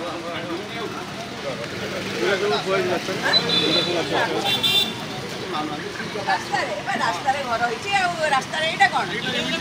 रास्ता घर हो रास्ता यहाँ कौन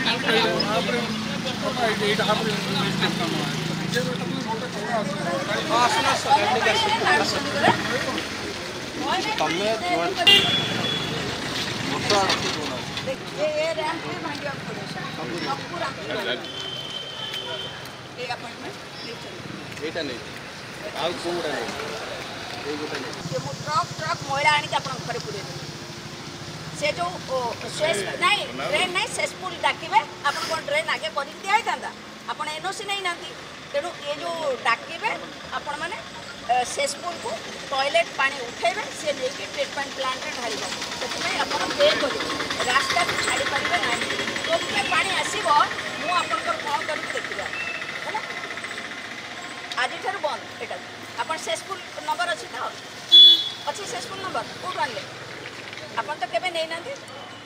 ट्रक मैला आनी घर पूरे से जो नहीं ड्रेन नहीं सेसपुल डाकिबे आपन कोन ड्रेन आगे कर दिया था आपन एनओसी नहीं नांती तेणु ये जो डाकिबे आपन माने सेसपुल को टॉयलेट पानी उठेबे से लेके ट्रीटमेंट प्लांट रे ढालिबो सेतमे आपन पे करिबे रास्ता को छाड़ी परिबे नाही तो के पानी आसीबो मु आपन को कोन करके देखिबा हैला आज ठर बंद एटा आपन सेसपुल नंबर अछि त अछि सेसपुल नंबर कोड आनले आपन तो केबे नहीं नांती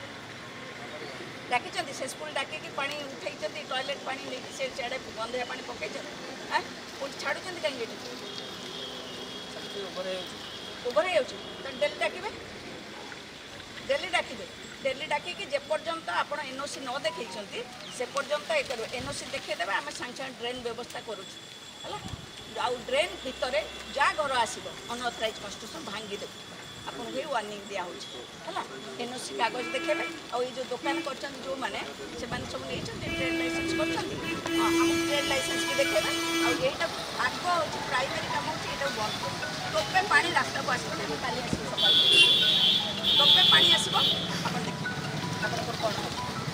डाकी सेसपुल डाकी पानी उठे टॉयलेट पानी लेकिन से चढ़े गंधिया पानी पकई पुलिस छाड़ू कहीं ओवर डेली डाकी जेपर्यंत आप एनओसी न देखी से पर्यंत ये कर एनओसी देखीदेवे आम सागे सागे ड्रेन व्यवस्था करूँ आउ ड्रेन भितर जहाँ घर आसो अनअथराइज कंस्ट्रक्शन भांगीदेव आपको भी वार्निंग दिया है एनओसी कागज देखे और जो दुकान कर जो मैंने से सब नहीं ट्रेड लाइसेंस कर ट्रेड लाइसेंस की देखे और ये आग प्राइमरी काम हो बंद कर टोपे पा रास्ता को आसो काली आस सकाल टोपे पा आसो आप देखिए आप कौन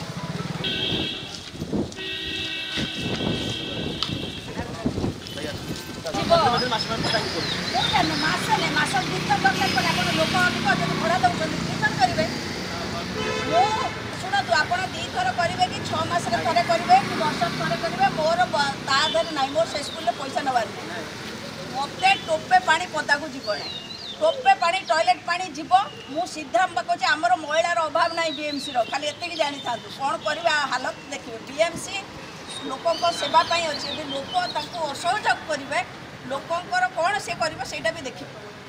मास रिटर्न दरकार पड़े आप लोक अधिक जब भड़ा दौरान रिटर्न करेंगे शुणु आप 2 थर करेंगे कि 6 मास थे करेंगे कि वर्ष थे करेंगे मोर ताधर ना मोर से स्कूल पैसा नवार मत टोपे पा पदा को जीव टोपे पा टॉयलेट पा जीव मु सीधा कहूँ आमर महिलार अभाव ना बीएमसी खाली एति जानी था कौन कर हालत देखिए बीएमसी लोकों सेवाई अच्छे लोक असहयोग करेंगे लोकंर कौन से कर भी देखिए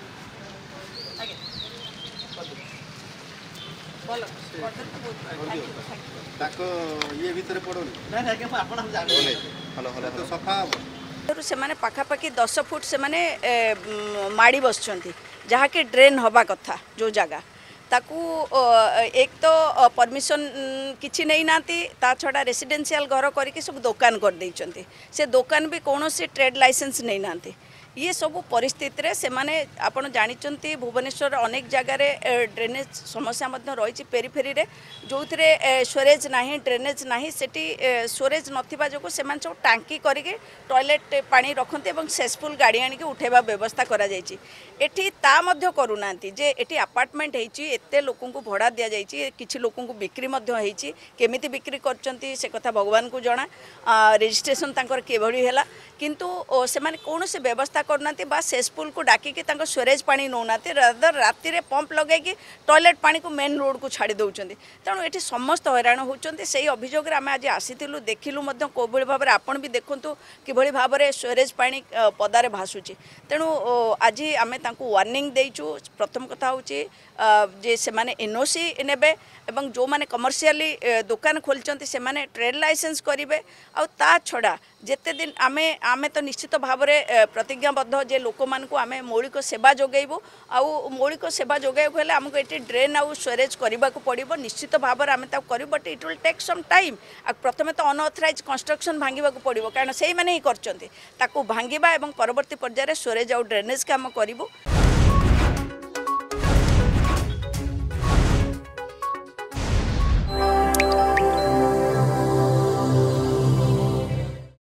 से पाखापाखि 10 फुट से माड़ी बस जहाँकि ड्रेन हवा कथा जो जगह ताकू एक तो परमिशन किसी नहीं नाती ता छड़ा रेसिडेंशियल घर करके सब दुकान कर देइचंती से दुकान भी कौन से ट्रेड लाइसेंस नहीं नाती ये सब परिस्थिति रे से माने आपण जानिचंती भुवनेश्वर अनेक जगह ड्रेनेज समस्या मध्य रही पेरीफेरी रे जो स्टोरेज नाही ड्रेनेज नाही सेठी स्टोरेज नथिबा जो से सब टांकी करके टॉयलेट पानी रखते और सेसफुल गाड़ी आनिक उठेबा व्यवस्था करा जायछि एठी ता मध्य करूनांती जे एठी अपार्टमेंट हेछि एते लोकन को भड़ा दिया जायछि किछि लोकन को बिक्री मध्य हेछि केमिति बिक्री करचंती से कथा भगवान को जणा रजिस्ट्रेशन तांकर केभଳି हैला किंतु से माने कौन से व्यवस्था करना सेसपुल को डाकिकी स्टोरेज पानी नौना रादर राति रे पंप लगे टॉयलेट पानी को मेन रोड को छाड़ी दौरान तेणु ये समस्त हैरान होती से अभियोग आम आज आसीलु देखिलु कौभली भाव में आपड़ भी देखूँ कि भाव में स्टोरेज पानी पदारे भासुची तेणु आज आम वार्निंग देचु प्रथम कथा हूँ जे से माने एनओसी नेबे एवं जो माने कमर्शियली दुकान खोलचंती से माने ट्रेड लाइसेंस करेंगे आ ता छड़ा जेते दिन आमे आमे तो निश्चित भाव में प्रतिज्ञाबद्ध जे लोक मान को आमे मौलिक सेवा जोगेबू आउ मौलिक सेवा जोगाइबू हेले हमको ये ड्रेन आउ स्टोरेज करने को पड़ो निश्चित भाव में आम करूँ but it will take some time प्रथमे तो अनअथराइज कंस्ट्रक्शन भांगा पड़ो कारण से ही कर भांगा और परवर्ती पर्यायर स्टोरेज आउ ड्रेनेज काम करूँ।